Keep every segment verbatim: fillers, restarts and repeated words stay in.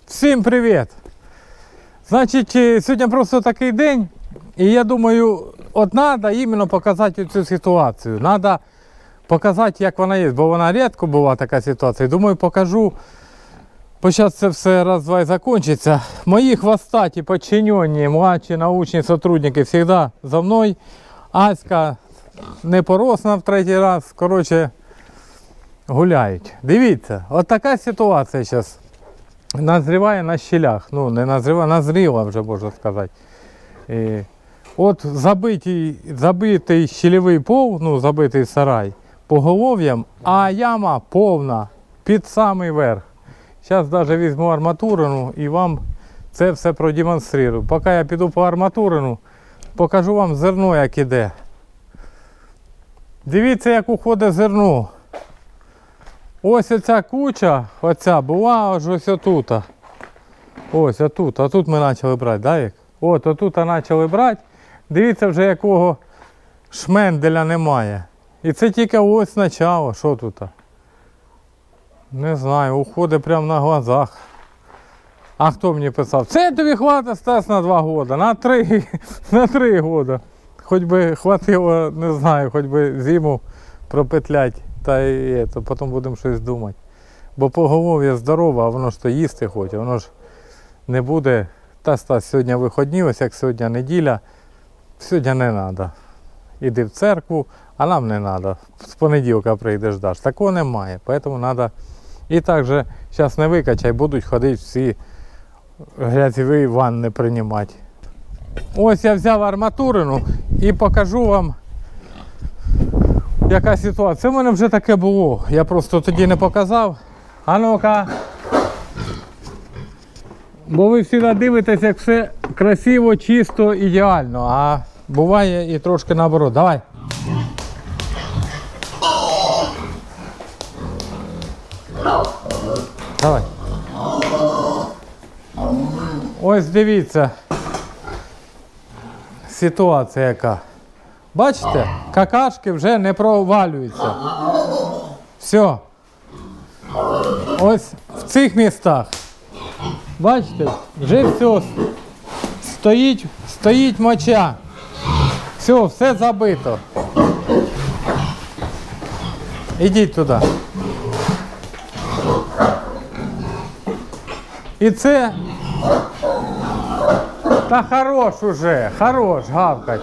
Всім привіт! Значить, сьогодні просто такий день, і я думаю, от треба іменно показати цю ситуацію. Треба показати, як вона є, бо вона рідко була така ситуація. Думаю, покажу, бо зараз це все раз-два і закінчиться. Мої хвостаті, підчинені, младші научні сотрудники завжди за мною. Аська не поросла в третій раз, коротше, гуляють. Дивіться, от така ситуація зараз. Назріває на щелях, ну не назріває, назріла вже, можна сказати. І от забитий, забитий щелевий пол, ну забитий сарай поголов'ям, а яма повна під самий верх. Зараз навіть візьму арматурину і вам це все продемонструю. Поки я піду по арматурину, покажу вам зерно, як іде. Дивіться, як уходить зерно. Ось оця куча, оця була аж ось отут. Ось отут, а тут ми почали брати, да, як? От отут почали брати. Дивіться, вже якого шменделя немає. І це тільки ось начало, що тут? Не знаю, уходить прямо на глазах. А хто мені писав? Це тобі хватить, Стас, на два роки, на три, на три роки. Хоч би хватило, не знаю, хоч би зиму пропетлять. Та і це, потім будемо щось думати. Бо поголов'я здорове, а воно ж то їсти хоче, воно ж не буде. Та, Стас, сьогодні вихідні, ось як сьогодні неділя, сьогодні не треба. Іди в церкву, а нам не треба. З понеділка прийдеш, даш. Такого немає, тому треба. І так же, зараз не викачай, будуть ходити всі грязьові ванни приймати. Ось я взяв арматурину і покажу вам, яка ситуація. Це в мене вже таке було. Я просто тоді не показав. А ну-ка. Бо ви всі дивитесь, як все красиво, чисто, ідеально. А буває і трошки наоборот. Давай. Давай. Ось дивіться. Ситуація яка. Бачите, какашки вже не провалюються. Все. Ось в цих містах. Бачите, вже все. Стоїть, стоїть моча. Все, все забито. Ідіть туди. І це... Та хорош уже, хорош гавкать.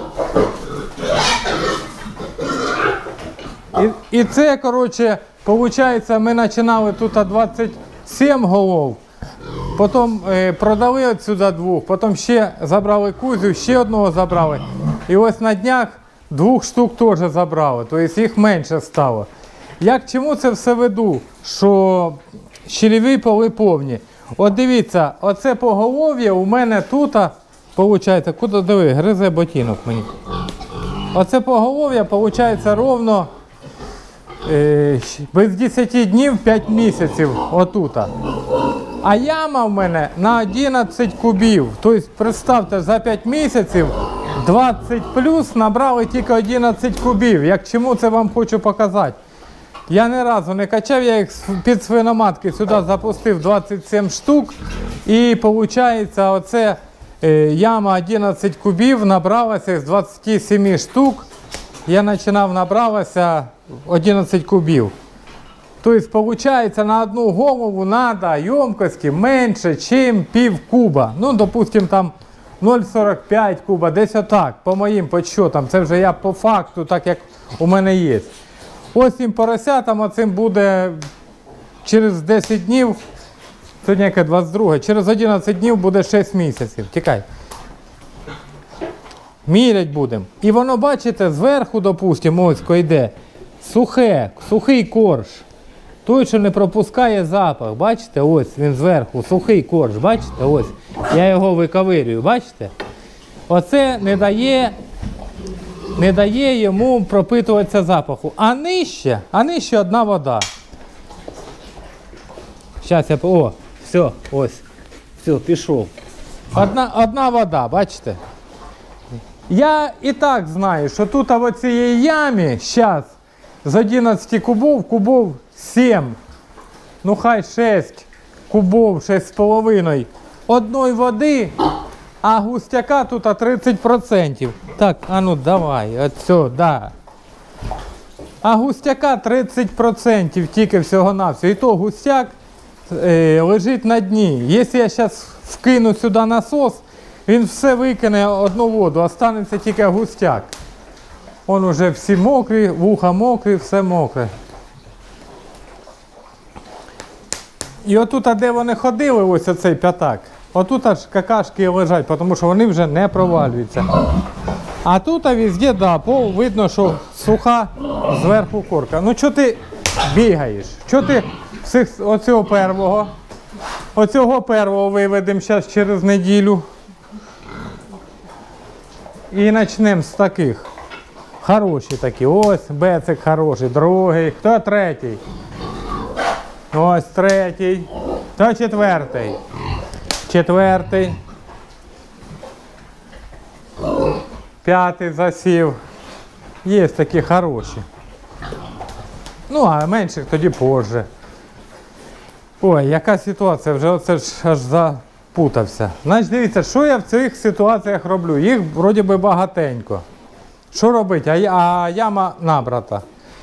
І, і це, коротше, виходить, ми починали тут двадцять сім голов, потім е, продали відсюди двох, потім ще забрали кузю, ще одного забрали. І ось на днях двох штук теж забрали, тобто їх менше стало. Як чому це все веду, що щелеві поли повні? От дивіться, оце поголов'я у мене тут, виходить, куди диви, гризе ботинок мені. Оце поголов'я, виходить, ровно е, без десяти днів п'ять місяців отута. А яма в мене на одинадцять кубів. Тобто, представте, за п'ять місяців двадцять плюс набрали тільки одинадцять кубів. Як чому це вам хочу показати? Я ні разу не качав, я їх під свиноматки сюди запустив двадцять сім штук. І виходить, оце е, яма одинадцять кубів набралася з двадцяти семи штук. Я починав набралася одинадцять кубів. Тобто, виходить, на одну голову треба ємкості менше, ніж пів куба. Ну, допустимо, там нуль сорок п'ять куба, десь отак, по моїм підсчетам. Це вже я по факту, так як у мене є. Ось цим поросятам, оцим буде через десять днів, сьогодні яке двадцять друге, через одинадцять днів буде шість місяців. Тікай. Мірять будемо. І воно, бачите, зверху, допустимо, ось йде сухе, сухий корж. Той, що не пропускає запах, бачите, ось він зверху, сухий корж, бачите, ось. Я його виковирюю, бачите? Оце не дає, не дає йому пропитуватися запаху. А нижче, а нижче одна вода. Зараз я, о, все, ось, все, пішов. Одна, одна вода, бачите? Я і так знаю, що тут в цій ямі, зараз, з одинадцяти кубов, кубов сім, ну хай шість кубов шість з половиною одної води, а густяка тут тридцять відсотків. Так, а ну давай, от сюди. А густяка тридцять відсотків тільки всього-навсього. І то густяк е, лежить на дні. Якщо я зараз вкину сюди насос, він все викине одну воду, останеться тільки густяк. Вон уже всі мокрі, вуха мокрі, все мокре. І отут, де вони ходили, ось оцей п'ятак, отут аж какашки лежать, тому що вони вже не провалюються. А тут везде, да, пол, видно, що суха зверху корка. Ну чого ти бігаєш? Чого ти всіх, оцього первого, оцього первого виведемо зараз через неділю. І почнемо з таких. Хороші такі. Ось бецик хороший, другий. Хто третій? Ось третій. Хто четвертий? Четвертий. П'ятий засів. Є такі хороші. Ну, а менших тоді позже. Ой, яка ситуація, вже оце ж аж запутався. Значить, дивіться, що я в цих ситуаціях роблю? Їх вроді би багатенько. Що робити? А, а яма набрата.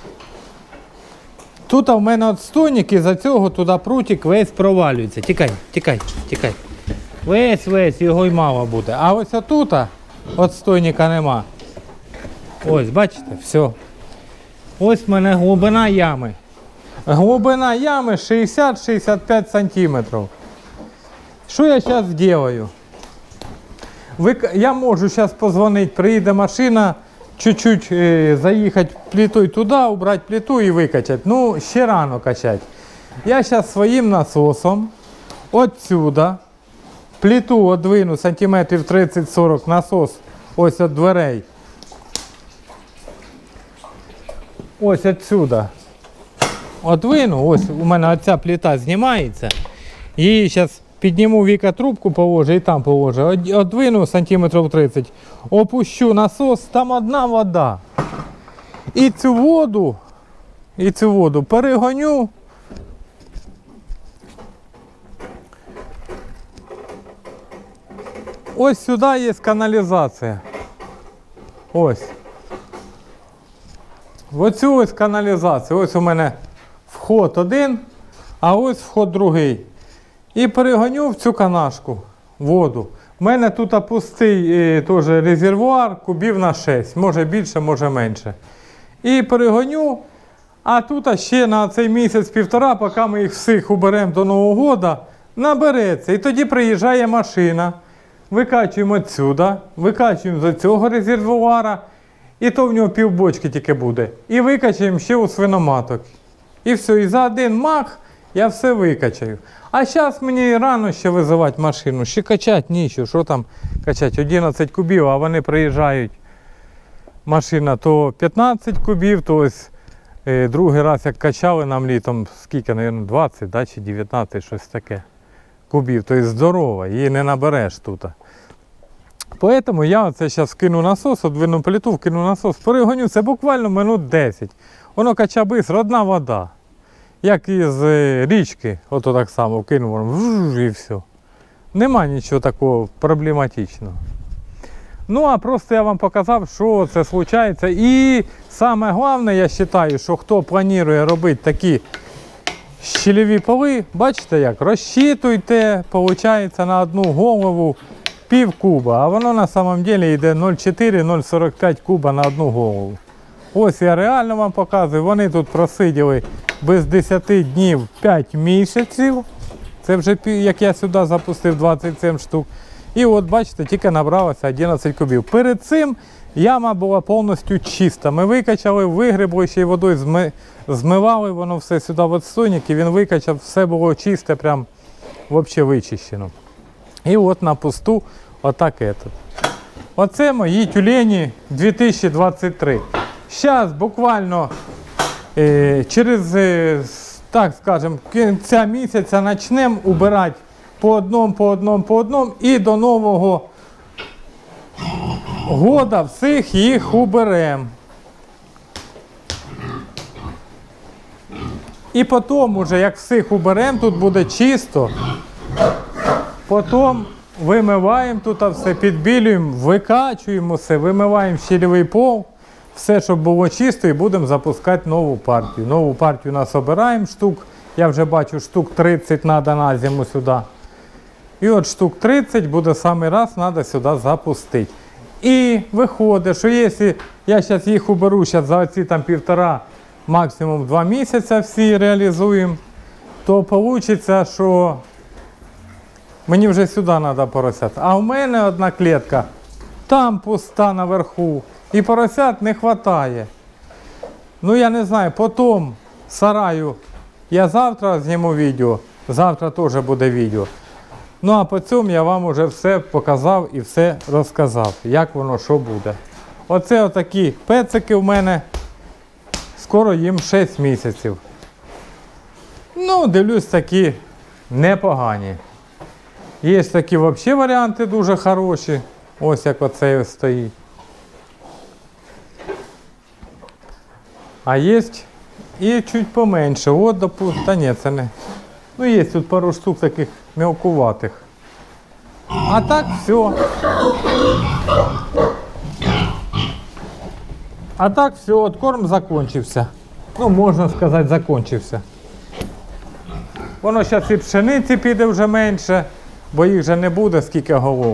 Тут у мене отстойник, і за цього туди прутик весь провалюється. Тікай, тікай, тікай. Весь, весь, його й мало буде. А ось отут отстойника нема. Ось, бачите, все. Ось в мене глибина ями. Глибина ями шістдесят - шістдесят п'ять сантиметрів. Що я зараз зроблю? Я можу зараз позвонити, приїде машина, чуть-чуть е, заїхати плитою туди, убрати плиту і викачати. Ну, ще рано качати. Я зараз своїм насосом отсюда плиту одвину сантиметрів тридцять - сорок, насос ось від дверей. Ось отсюда. Одвину, ось у мене оця плита знімається. Її зараз підніму, Віка трубку положу і там положу. Одвину сантиметрів тридцять. Опущу насос, там одна вода. І цю воду, і цю воду перегоню. Ось сюди є каналізація. Ось. В оцю ось каналізацію. Ось у мене вход один, а ось вход другий. І перегоню в цю канашку воду. У мене тут пустий е, теж резервуар, кубів на шість. Може більше, може менше. І перегоню, а тут ще на цей місяць-півтора, поки ми їх всіх уберемо до Нового року, набереться. І тоді приїжджає машина. Викачуємо відсюди, викачуємо з цього резервуара, і то в нього півбочки тільки буде. І викачаємо ще у свиноматок. І все, і за один мах я все викачаю. А зараз мені рано ще визивати машину, ще качати нічого, що там качати, одинадцять кубів, а вони приїжджають, машина то п'ятнадцять кубів, то ось е, другий раз як качали нам літом, скільки, мабуть, двадцять, да, чи дев'ятнадцять, щось таке кубів, то є здорова, її не набереш тут. Тому я оце зараз вкину насос, одвину плиту, вкину насос, перегоню, це буквально минут десять. Воно кача бистро, одна вода. Як із річки, ото так само вкинув, і все. Нема нічого такого проблематичного. Ну, а просто я вам показав, що це случається. І саме головне, я вважаю, що хто планує робити такі щільові поли, бачите як, розчитуйте, виходить, на одну голову пів куба, а воно на самом деле йде нуль цілих чотири - нуль цілих сорок п'ять куба на одну голову. Ось я реально вам показую, вони тут просиділи без десяти днів п'ять місяців. Це вже як я сюди запустив двадцять сім штук. І от бачите, тільки набралося одинадцять кубів. Перед цим яма була повністю чиста. Ми викачали, вигребли, ще й водою зми... змивали, воно все сюди в отстойник, і він викачав, все було чисте, прям взагалі вичищено. І от на пусту отак этот. Оце мої тюлені дві тисячі двадцять три. Зараз буквально е, через, е, так скажемо, кінця місяця почнемо убирати по одному, по одному, по одному, і до Нового года всіх їх уберемо. І потім, уже, як всіх уберемо, тут буде чисто. Потім вимиваємо тут все, підбілюємо, викачуємо все, вимиваємо щільовий пол. Все, щоб було чисто, і будемо запускати нову партію. Нову партію нас обираємо штук. Я вже бачу, штук тридцять треба на зиму сюди. І от штук тридцять буде самий раз, треба сюди запустити. І виходить, що якщо я зараз їх уберу зараз за оці там півтора, максимум два місяці всі реалізуємо, то вийде, що мені вже сюди треба поросят. А в мене одна клітка там пуста наверху. І поросят не вистачає. Ну я не знаю, потім сараю я завтра зніму відео, завтра теж буде відео. Ну а по цьому я вам вже все показав і все розказав, як воно, що буде. Оце отакі пецики в мене, скоро їм шість місяців. Ну, дивлюсь, такі непогані. Є такі взагалі варіанти дуже хороші, ось як оцей стоїть. А є і чуть поменше. От, допустим, та ні, це не. Ну, є тут пару штук таких мелкуватих. А так все. А так все, от корм закончився. Ну, можна сказати, закончився. Воно зараз і пшениці піде вже менше, бо їх вже не буде, скільки голов.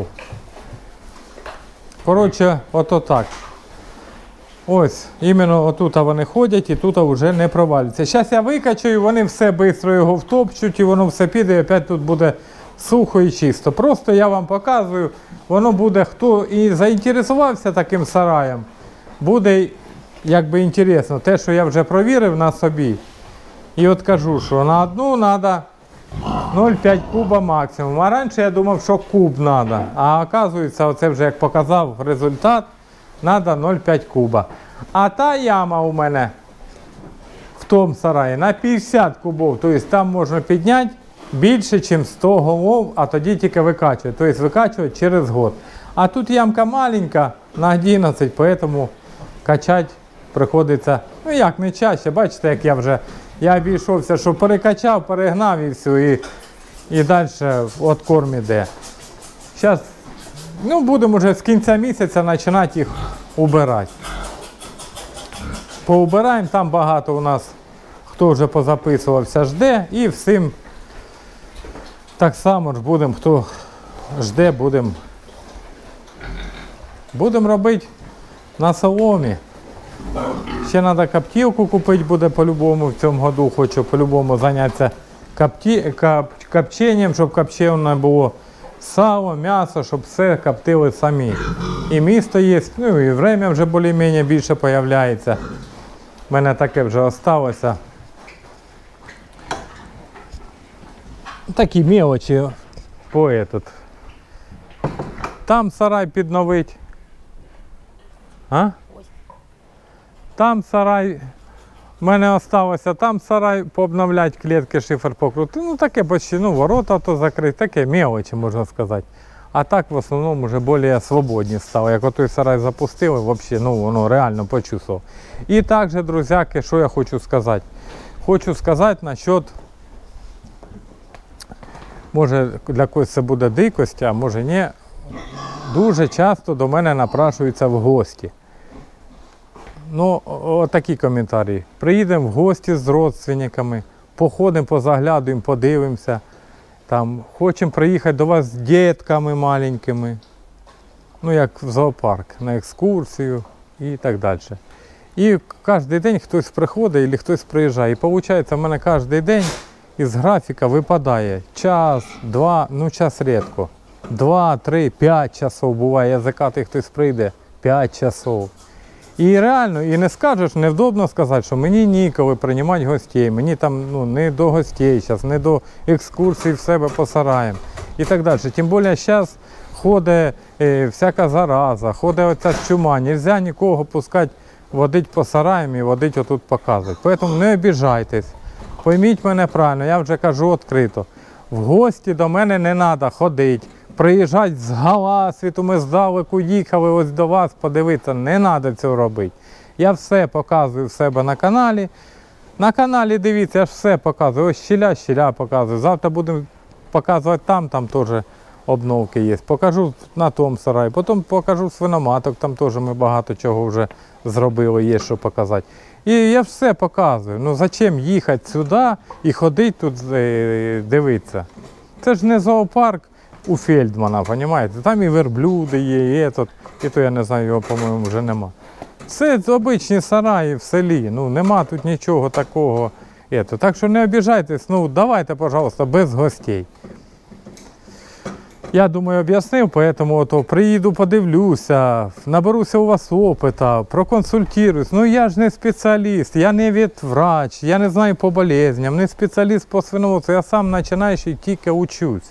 Коротше, ото так. Ось, іменно отут вони ходять і тут вже не провалюються. Зараз я викачаю, вони все швидко його втопчуть і воно все піде і опять тут буде сухо і чисто. Просто я вам показую, воно буде, хто і заінтересувався таким сараєм, буде якби інтересно. Те, що я вже провірив на собі. І от кажу, що на одну треба нуль цілих п'ять куба максимум. А раніше я думав, що куб треба. А оказується, оце вже як показав результат, треба нуль цілих п'ять куба. А та яма у мене в тому сараї на п'ятдесят кубов. Тобто там можна підняти більше, ніж сто голов, а тоді тільки викачувати. Тобто викачувати через год. А тут ямка маленька на одинадцять, тому качати приходиться, ну як, не чаще. Бачите, як я вже, я обійшовся, що перекачав, перегнав і все, і, і далі от корм іде. Зараз, ну, будемо вже з кінця місяця починати їх убирати. Поубираємо, там багато у нас, хто вже позаписувався, жде, і всім так само ж будемо, хто жде, будемо будемо робити на соломі. Ще треба коптілку купити буде по-любому в цьому году, хочу по-любому зайнятися копті... коп... копченням, щоб копчене було сало, м'ясо, щоб все коптили самі. І місто є, ну і время вже більш-менш більше з'являється. У мене таке вже залишилося. Такі мелочі по этот. Там сарай підновить. А? Там сарай, в мене залишилося, там сарай пообновляти, клітки, шифер покрути. Ну таке почти, ну ворота то закрити, таке мелочі, можна сказати. А так в основному вже більш свободні стало. Як отой сарай запустили, взагалі, ну воно реально почувствував. І також, друзяки, що я хочу сказати? Хочу сказати насчет, може для когось це буде дикость, а може ні, дуже часто до мене напрашуються в гості. Ну, отакі коментарі. Приїдемо в гості з родственниками, походимо, позаглядуємо, подивимося. Там, хочемо приїхати до вас з дітками маленькими. Ну, як в зоопарк, на екскурсію і так далі. І кожен день хтось приходить або хтось приїжджає. І виходить, в мене кожен день із графіка випадає час, два, ну час рідко. Два, три, п'ять часов буває. Язикатий хтось прийде, п'ять часов. І реально, і не скажеш, невдобно сказати, що мені ніколи приймати гостей, мені там ну, не до гостей зараз, не до екскурсій в себе по сараям і так далі. Тим більше зараз ходить е, всяка зараза, ходить оця чума, не можна нікого пускати водити по сараям і водити отут показувати. Тому не обіжайтесь, пойміть мене правильно, я вже кажу відкрито, в гості до мене не треба ходити. Приїжджати з галасвіту, ми здалеку їхали ось до вас, подивитися, не треба цього робити. Я все показую в себе на каналі, На каналі дивіться, я ж все показую. Ось щіля, щіля показую. Завтра будемо показувати там, там теж обновки є. Покажу на тому сараї, потім покажу свиноматок, там теж ми багато чого вже зробили, є що показати. І я все показую. Ну зачем їхати сюди і ходити тут дивитися? Це ж не зоопарк у Фельдмана, розумієте? Там і верблюди є, і, этот, і то я не знаю, його, по-моєму, вже нема. Це обичні сараї в селі, ну нема тут нічого такого. Ето. Так що не обіжайтесь, ну давайте, пожалуйста, без гостей. Я думаю, об'яснив, поэтому ото приїду, подивлюся, наберуся у вас опита, проконсультуюсь. Ну я ж не спеціаліст, я не ветврач, я не знаю по болезням, не спеціаліст по свиноводству, я сам починаючий, тільки учусь.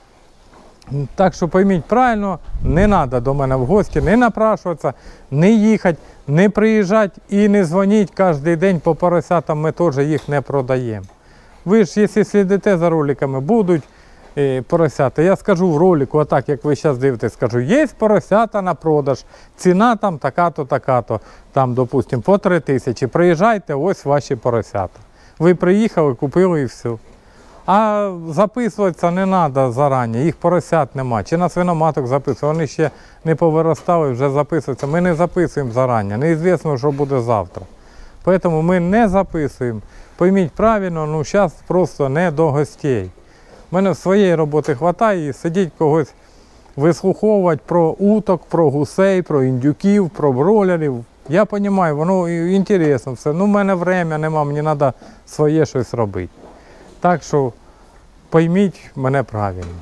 Так що пойміть правильно, не треба до мене в гості, не напрашуватися, не їхати, не приїжджати і не дзвоніть кожен день по поросятам, ми теж їх не продаємо. Ви ж, якщо слідите за роликами, будуть е, поросята. Я скажу в ролику, отак, як ви зараз дивитесь, скажу, є поросята на продаж, ціна там така-то, така-то, там, допустимо, по три тисячі. Приїжджайте, ось ваші поросята. Ви приїхали, купили і все. А записуватися не треба зарані, їх поросят нема. Чи на свиноматок записувати, вони ще не повиростали, вже записуються. Ми не записуємо зарані, неізвісно, що буде завтра. Тому ми не записуємо. Пойміть правильно, ну зараз просто не до гостей. У мене своєї роботи вистачає і сидіть когось вислуховувати про уток, про гусей, про індюків, про бролерів. Я розумію, воно інтересно все. Ну, в мене время нема, мені треба своє щось робити. Так що пойміть мене правильно.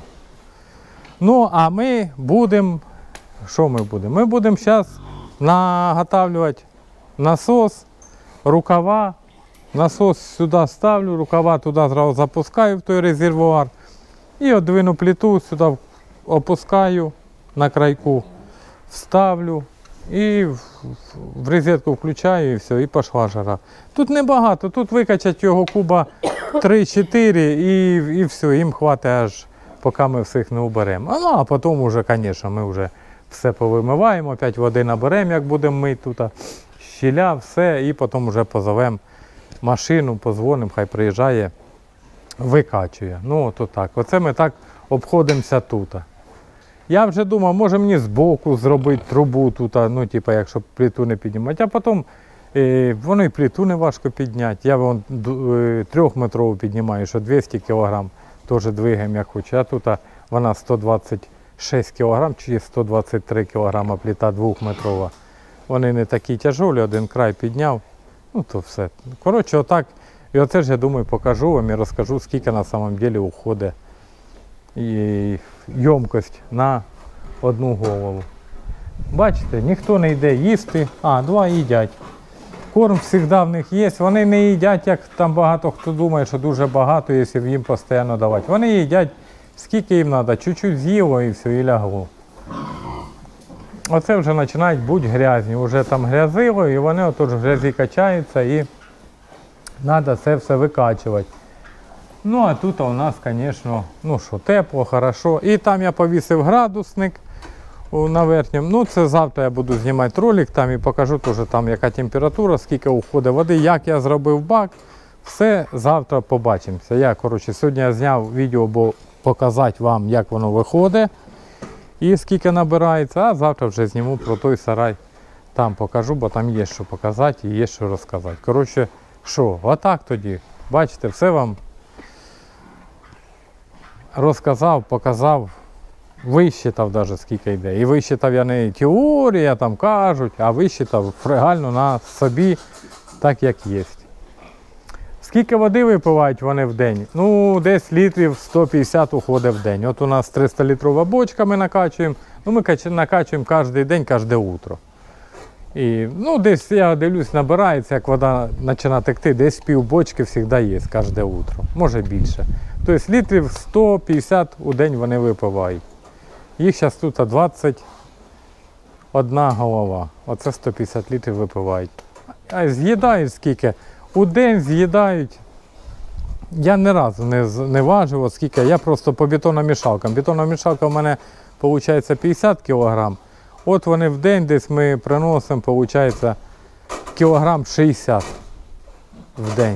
Ну, а ми будемо, що ми будемо? Ми будемо зараз наготавлювати насос, рукава. Насос сюди ставлю, рукава туди зразу запускаю в той резервуар. І одвину плиту, сюди опускаю на крайку, вставлю. І в розетку включаю і все, і пішла жара. Тут небагато, тут викачать його куба три-чотири і, і все, їм хватить аж поки ми всіх не уберемо. А, ну, а потім вже, звісно, ми вже все повимиваємо, опять води наберемо, як будемо мити тут, щіля, все, і потім вже позовемо машину, позвонимо, хай приїжджає, викачує. Ну, от так. Оце ми так обходимося тут. Я вже думав, може мені збоку зробити трубу тут, ну, типу, якщо плиту не піднімати, а потім е, воно і плиту не важко підняти. Я вон е, трьохметрову піднімаю, що двісті кілограм, теж двигаємо як хочу, а тут вона сто двадцять шість кілограм чи сто двадцять три кілограма плита двохметрова. Вони не такі тяжолі, один край підняв, ну то все. Коротше, отак, і оце ж я думаю покажу вам і розкажу, скільки на самом деле уходить і ємкость на одну голову. Бачите, ніхто не йде їсти, а, два їдять. Корм завжди в них є, вони не їдять, як там багато хто думає, що дуже багато, якщо їм постійно давати. Вони їдять, скільки їм треба, чуть-чуть з'їло і все, і лягло. Оце вже починають бути грязні, вже там грязило, і вони отож в грязі качаються, і треба це все викачувати. Ну, а тут у нас, звісно, ну що, тепло, хорошо. І там я повісив градусник на верхньому. Ну, це завтра я буду знімати ролик там і покажу теж там, яка температура, скільки уходить води, як я зробив бак. Все завтра побачимося. Я, коротше, сьогодні я зняв відео, бо показати вам, як воно виходить і скільки набирається, а завтра вже зніму про той сарай. Там покажу, бо там є що показати і є що розказати. Коротше, що, отак тоді. Бачите, все вам розказав, показав, висчитав навіть скільки йде. І висчитав я не теорія, там кажуть, а висчитав реально на собі, так як є. Скільки води випивають вони в день? Ну, десь літрів сто п'ятдесят уходить в день. От у нас триста літрова бочка ми накачуємо, ну ми накачуємо кожен день, кожне утро. І, ну, десь, я дивлюсь, набирається, як вода починає текти, десь пів бочки завжди є, кожне утро, може більше. Тобто літрів сто п'ятдесят у день вони випивають. Їх зараз тут двадцять одна голова, оце сто п'ятдесят літрів випивають. А з'їдають скільки? У день з'їдають, я ні разу не, не важив, скільки, я просто по бетономішалкам. Бетономішалка в мене, виходить, п'ятдесят кілограм. От вони в день десь ми приносимо, виходить, кілограм шістдесят в день.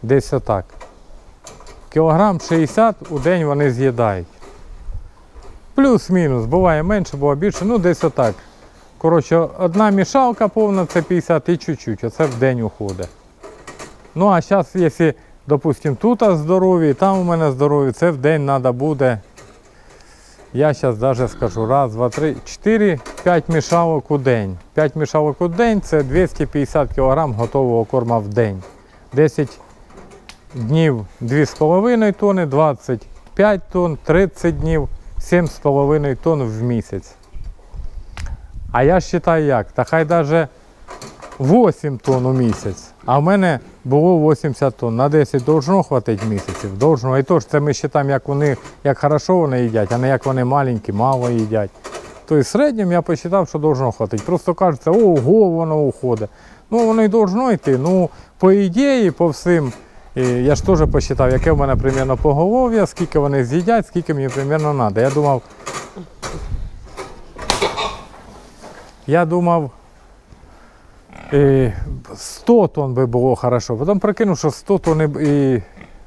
Десь отак. Кілограм шістдесят у день вони з'їдають. Плюс-мінус, буває менше, буває більше, ну десь отак. Коротше, одна мішалка повна, це п'ятдесят і чуть-чуть, оце в день уходить. Ну а зараз, якщо, допустимо, тут здорові, там у мене здорові, це в день треба буде, я зараз навіть скажу, раз, два, три, чотири, п'ять мішалок у день. п'ять мішалок у день – це двісті п'ятдесят кілограм готового корма в день. десять днів дві з половиною тонни, двадцять п'ять тонн, тридцять днів сім з половиною тонн в місяць. А я вважаю як? Та хай навіть вісім тонн у місяць. А в мене було вісімдесят тонн. На десять должно хватити місяців. Должно. І то ж це ми вважаємо, як вони, як хорошо вони їдять, а не як вони маленькі, мало їдять. Тобто в середньому я посчитав, що должно хватити. Просто кажеться, ого, воно уходить. Ну воно і должно йти. Ну, по ідеї, по всім, і я ж теж посчитав, яке в мене примерно поголов'я, скільки вони з'їдять, скільки мені примерно треба. Я думав, я думав, сто тонн би було хорошо. Потім прикинув, що сто тонн і,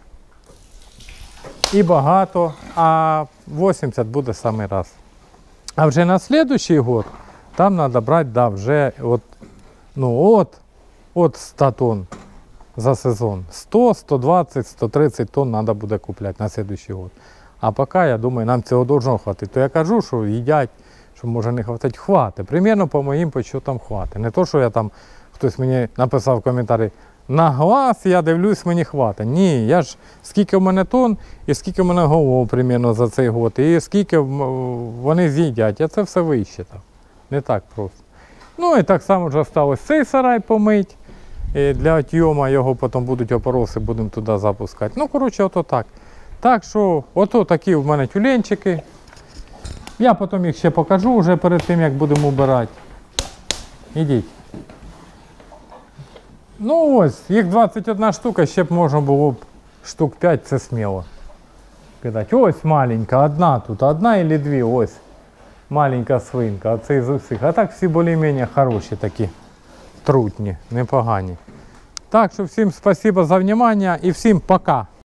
і багато, а вісімдесят буде самий раз. А вже на наступний год там треба брати, да, вже от, ну, от, от сто тонн за сезон. сто, сто двадцять, сто тридцять тонн треба буде купляти на наступний год. А поки, я думаю, нам цього должно хватити. То я кажу, що їдять, що може не хватить, хватить. Примірно по моїм підсчетам хватить. Не то, що я там, хтось мені написав в коментарі, на глаз я дивлюсь, мені хватить. Ні, я ж, скільки в мене тонн і скільки в мене голов примірно за цей год, і скільки вони з'їдять, я це все висчитав. Не так просто. Ну і так само вже залишилось цей сарай помить. І для отйому його потім будуть опороси, будемо туди запускати. Ну, коротше, ото так. Так що, ото такі в мене тюленчики. Я потім їх ще покажу вже перед тим, як будемо убирати. Ідіть. Ну ось, їх двадцять одна штука, ще б можна було б штук п'ять, це сміло кидати. Ось маленька, одна тут, одна або дві, ось. Маленька свинка, оце із усіх. А так всі більш-менш хороші такі, трутні, непогані. Так що всім спасибо за увагу і всім пока.